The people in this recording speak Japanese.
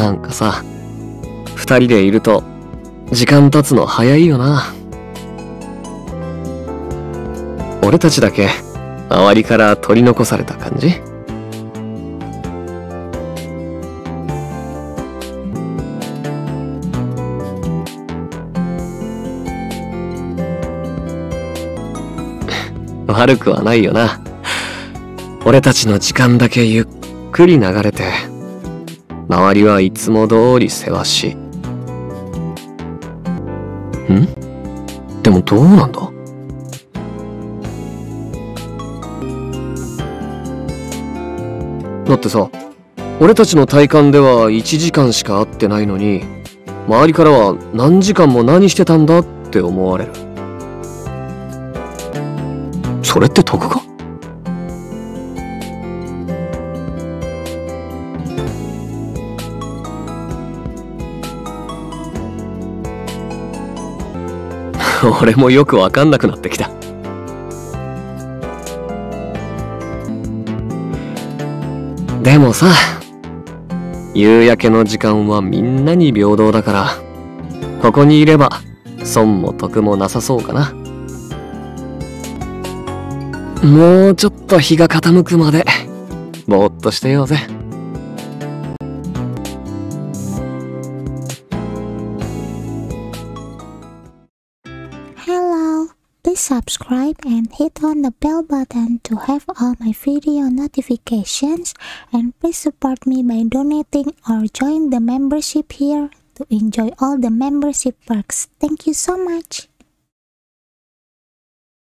なんかさ、二人でいると時間経つの早いよな。俺たちだけ周りから取り残された感じ？悪くはないよな。俺たちの時間だけゆっくり流れて、周りはいつも通りせわしい。でもどうなんだ？だってさ、俺たちの体感では1時間しか会ってないのに、周りからは何時間も何してたんだって思われる。それって得か？俺もよくわかんなくなってきた。でもさ、夕焼けの時間はみんなに平等だから、ここにいれば損も得もなさそうかな。もうちょっと日が傾くまでぼーっとしてようぜ。 Hello, please subscribe and hit on the bell button to have all my video notifications, and please support me by donating or join the membership here to enjoy all the membership perks. Thank you so much.